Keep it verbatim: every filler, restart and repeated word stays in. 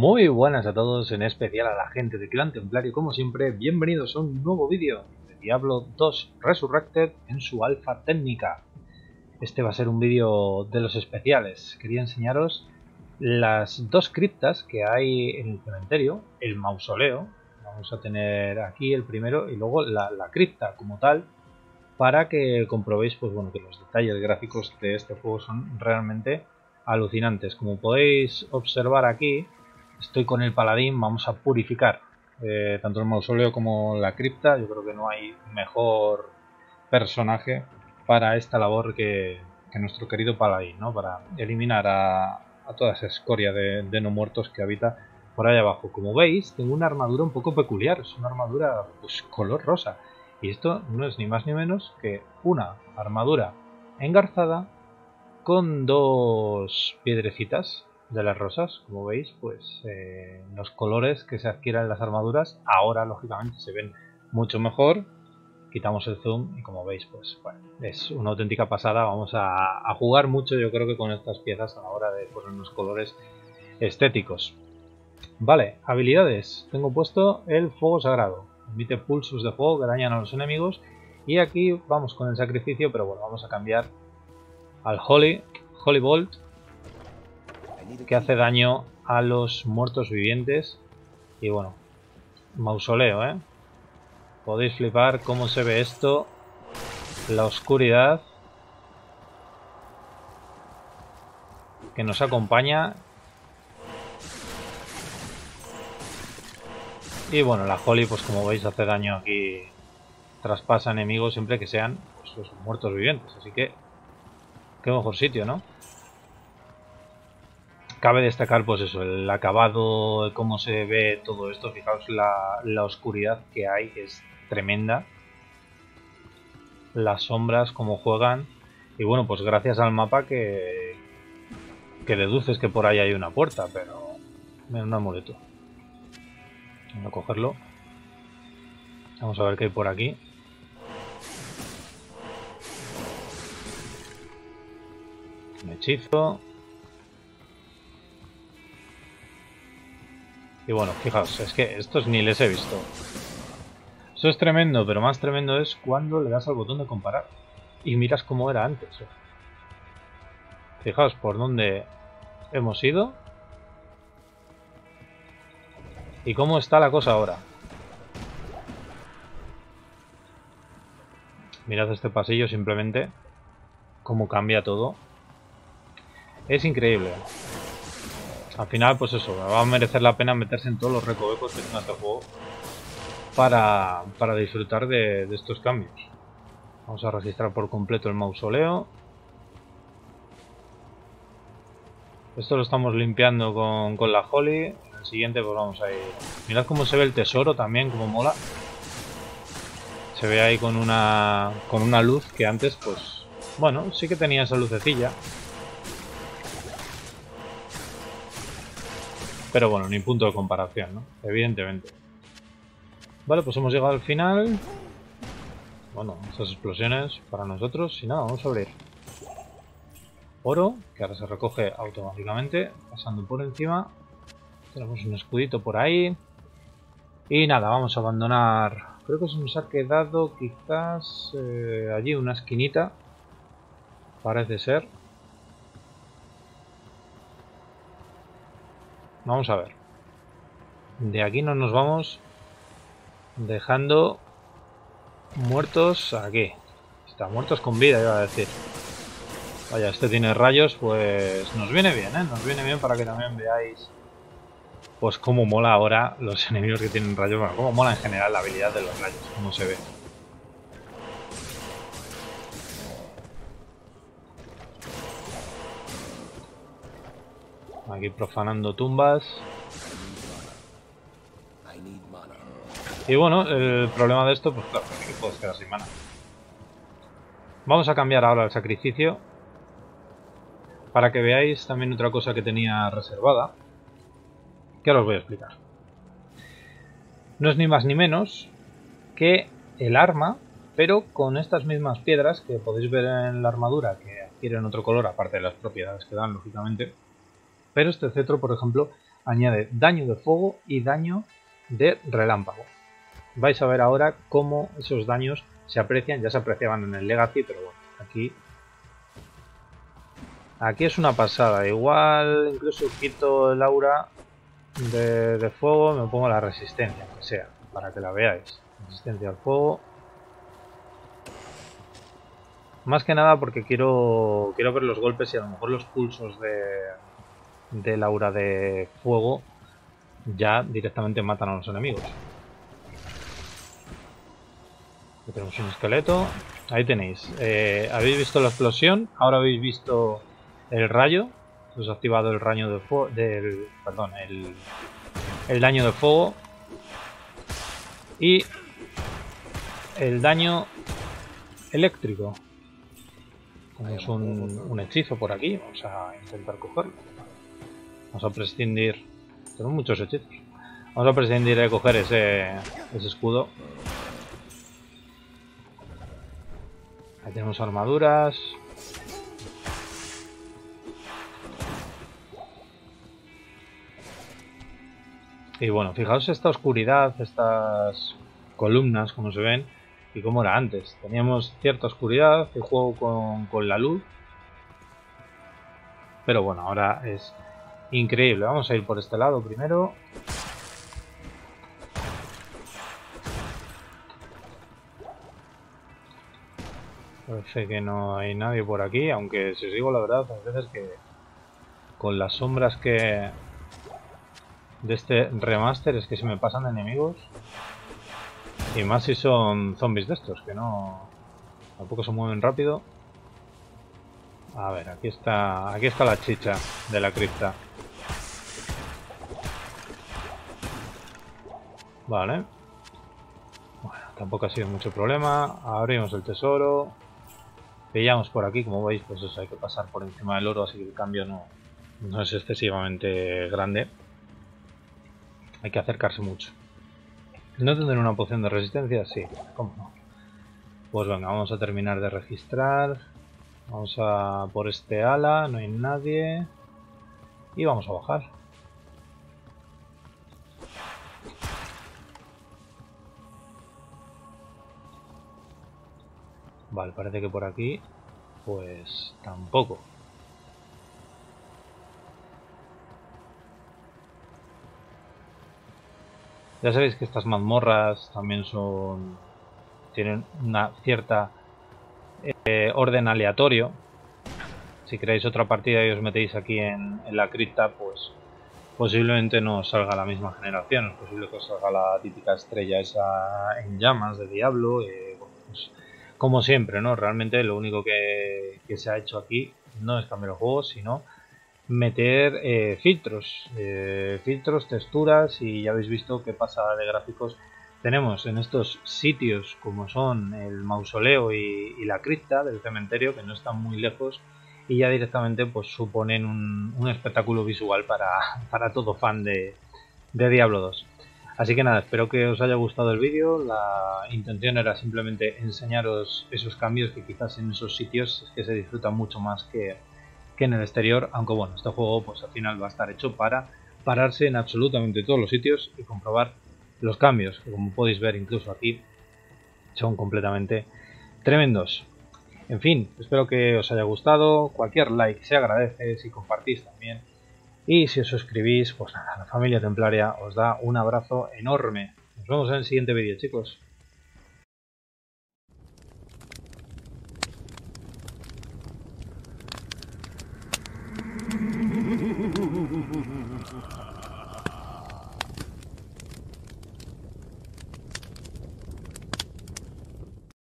Muy buenas a todos, en especial a la gente de Clan Templario, como siempre, bienvenidos a un nuevo vídeo de Diablo dos Resurrected en su alfa técnica. Este va a ser un vídeo de los especiales. Quería enseñaros las dos criptas que hay en el cementerio, el mausoleo, vamos a tener aquí el primero, y luego la, la cripta como tal, para que comprobéis pues, bueno, que los detalles gráficos de este juego son realmente alucinantes. Como podéis observar aquí, estoy con el paladín, vamos a purificar eh, tanto el mausoleo como la cripta. Yo creo que no hay mejor personaje para esta labor que, que nuestro querido paladín, ¿no? Para eliminar a, a toda esa escoria de, de no muertos que habita por ahí abajo. Como veis, tengo una armadura un poco peculiar, es una armadura pues, color rosa. Y esto no es ni más ni menos que una armadura engarzada con dos piedrecitas de las rosas. Como veis, pues eh, los colores que se adquieran en las armaduras ahora lógicamente se ven mucho mejor. Quitamos el zoom y como veis, pues bueno, es una auténtica pasada. Vamos a, a jugar mucho, yo creo que con estas piezas a la hora de poner unos colores estéticos. Vale, habilidades. Tengo puesto el fuego sagrado. Emite pulsos de fuego que dañan a los enemigos. Y aquí vamos con el sacrificio, pero bueno, vamos a cambiar al Holy, Holy Bolt, que hace daño a los muertos vivientes. Y bueno, mausoleo, ¿eh? Podéis flipar cómo se ve esto. La oscuridad que nos acompaña. Y bueno, la Holy, pues como veis, hace daño aquí. Traspasa enemigos siempre que sean pues, los muertos vivientes. Así que qué mejor sitio, ¿no? Cabe destacar pues eso, el acabado, cómo se ve todo esto. Fijaos la, la oscuridad que hay, que es tremenda. Las sombras, cómo juegan. Y bueno, pues gracias al mapa que, que deduces que por ahí hay una puerta, pero... Mira, un amuleto. Vamos a cogerlo. Vamos a ver qué hay por aquí. Un hechizo. Y bueno, fijaos, es que estos ni les he visto. Eso es tremendo, pero más tremendo es cuando le das al botón de comparar. Y miras cómo era antes. Fijaos por dónde hemos ido. Y cómo está la cosa ahora. Mirad este pasillo simplemente. Cómo cambia todo. Es increíble. Al final, pues eso, va a merecer la pena meterse en todos los recovecos que tenga este juego para, para disfrutar de, de estos cambios. Vamos a registrar por completo el mausoleo. Esto lo estamos limpiando con, con la Holy. En el siguiente pues vamos a ir. Mirad cómo se ve el tesoro también, cómo mola. Se ve ahí con una, con una luz que antes pues... Bueno, sí que tenía esa lucecilla. Pero bueno, ni punto de comparación, ¿no? Evidentemente. Vale, pues hemos llegado al final. Bueno, estas explosiones para nosotros. Y nada, vamos a abrir. Oro, que ahora se recoge automáticamente, pasando por encima. Tenemos un escudito por ahí. Y nada, vamos a abandonar. Creo que se nos ha quedado quizás eh, allí una esquinita. Parece ser. Vamos a ver. De aquí no nos vamos dejando muertos aquí. Está muertos con vida, iba a decir. Vaya, este tiene rayos, pues nos viene bien, ¿eh? Nos viene bien para que también veáis pues cómo mola ahora los enemigos que tienen rayos. Bueno, cómo mola en general la habilidad de los rayos, cómo se ve. Aquí profanando tumbas. Y bueno, el problema de esto, pues claro, es que puedes quedar sin mana. Vamos a cambiar ahora el sacrificio. Para que veáis también otra cosa que tenía reservada. Que ahora os voy a explicar. No es ni más ni menos que el arma, pero con estas mismas piedras que podéis ver en la armadura, que adquieren otro color, aparte de las propiedades que dan, lógicamente. Pero este cetro, por ejemplo, añade daño de fuego y daño de relámpago. Vais a ver ahora cómo esos daños se aprecian, ya se apreciaban en el Legacy, pero bueno, aquí aquí es una pasada. Igual incluso quito el aura de, de fuego, me pongo la resistencia, que sea, para que la veáis. Resistencia al fuego. Más que nada porque quiero quiero ver los golpes y a lo mejor los pulsos de del aura de fuego ya directamente matan a los enemigos. Aquí tenemos un esqueleto. Ahí tenéis. Eh, habéis visto la explosión. Ahora habéis visto el rayo. Os ha activado el rayo de fuego. Del. Perdón, el. El daño de fuego. Y el daño eléctrico. Tenemos un, un hechizo por aquí. Vamos a intentar cogerlo. Vamos a prescindir. Tenemos muchos hechizos. Vamos a prescindir de coger ese, ese escudo. Ahí tenemos armaduras. Y bueno, fijaos esta oscuridad, estas columnas, como se ven, y cómo era antes. Teníamos cierta oscuridad, el juego con, con la luz. Pero bueno, ahora es increíble. Vamos a ir por este lado primero. Parece que no hay nadie por aquí, aunque si os digo la verdad, a veces que con las sombras que de este remaster es que se me pasan enemigos. Y más si son zombies de estos, que no tampoco se mueven rápido. A ver, aquí está, aquí está la chicha de la cripta. Vale. Bueno, tampoco ha sido mucho problema. Abrimos el tesoro. Pillamos por aquí, como veis, pues eso, hay que pasar por encima del oro, así que el cambio no, no es excesivamente grande. Hay que acercarse mucho. ¿No tendré una poción de resistencia? Sí, ¿cómo no? Pues venga, vamos a terminar de registrar. Vamos a por este ala, no hay nadie. Y vamos a bajar. Vale, parece que por aquí, pues tampoco. Ya sabéis que estas mazmorras también son tienen una cierta eh, orden aleatorio. Si queréis otra partida y os metéis aquí en, en la cripta, pues posiblemente no os salga la misma generación. Es posible que os salga la típica estrella esa en llamas de Diablo. Eh, bueno, pues, como siempre, ¿no? Realmente lo único que, que se ha hecho aquí no es cambiar el juego, sino meter eh, filtros, eh, filtros, texturas, y ya habéis visto qué pasada de gráficos tenemos en estos sitios como son el mausoleo y, y la cripta del cementerio, que no están muy lejos y ya directamente pues suponen un, un espectáculo visual para, para todo fan de, de Diablo dos. Así que nada, espero que os haya gustado el vídeo. La intención era simplemente enseñaros esos cambios que quizás en esos sitios es que se disfrutan mucho más que, que en el exterior, aunque bueno, este juego pues al final va a estar hecho para pararse en absolutamente todos los sitios y comprobar los cambios, que como podéis ver incluso aquí son completamente tremendos. En fin, espero que os haya gustado. Cualquier like se agradece, si compartís también. Y si os suscribís, pues nada, la familia templaria os da un abrazo enorme. Nos vemos en el siguiente vídeo, chicos.